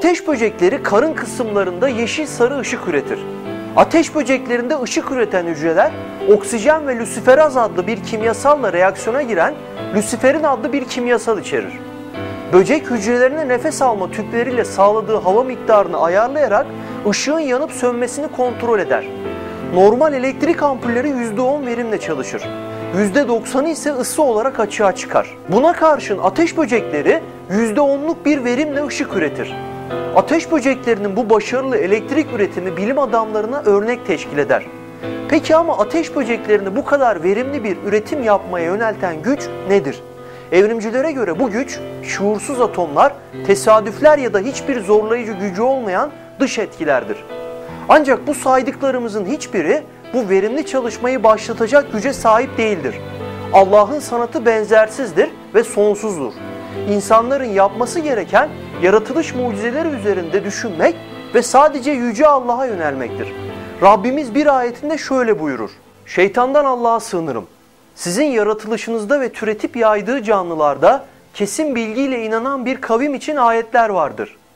Ateş böcekleri karın kısımlarında yeşil sarı ışık üretir. Ateş böceklerinde ışık üreten hücreler oksijen ve lüsiferaz adlı bir kimyasalla reaksiyona giren lüsiferin adlı bir kimyasal içerir. Böcek hücrelerine nefes alma tüpleriyle sağladığı hava miktarını ayarlayarak ışığın yanıp sönmesini kontrol eder. Normal elektrik ampulleri %10 verimle çalışır. %90'ı ise ısı olarak açığa çıkar. Buna karşın ateş böcekleri %10'luk bir verimle ışık üretir. Ateş böceklerinin bu başarılı elektrik üretimi bilim adamlarına örnek teşkil eder. Peki ama ateş böceklerini bu kadar verimli bir üretim yapmaya yönelten güç nedir? Evrimcilere göre bu güç şuursuz atomlar, tesadüfler ya da hiçbir zorlayıcı gücü olmayan dış etkilerdir. Ancak bu saydıklarımızın hiçbiri bu verimli çalışmayı başlatacak güce sahip değildir. Allah'ın sanatı benzersizdir ve sonsuzdur. İnsanların yapması gereken yaratılış mucizeleri üzerinde düşünmek ve sadece Yüce Allah'a yönelmektir. Rabbimiz bir ayetinde şöyle buyurur: "Şeytandan Allah'a sığınırım. Sizin yaratılışınızda ve türetip yaydığı canlılarda kesin bilgiyle inanan bir kavim için ayetler vardır."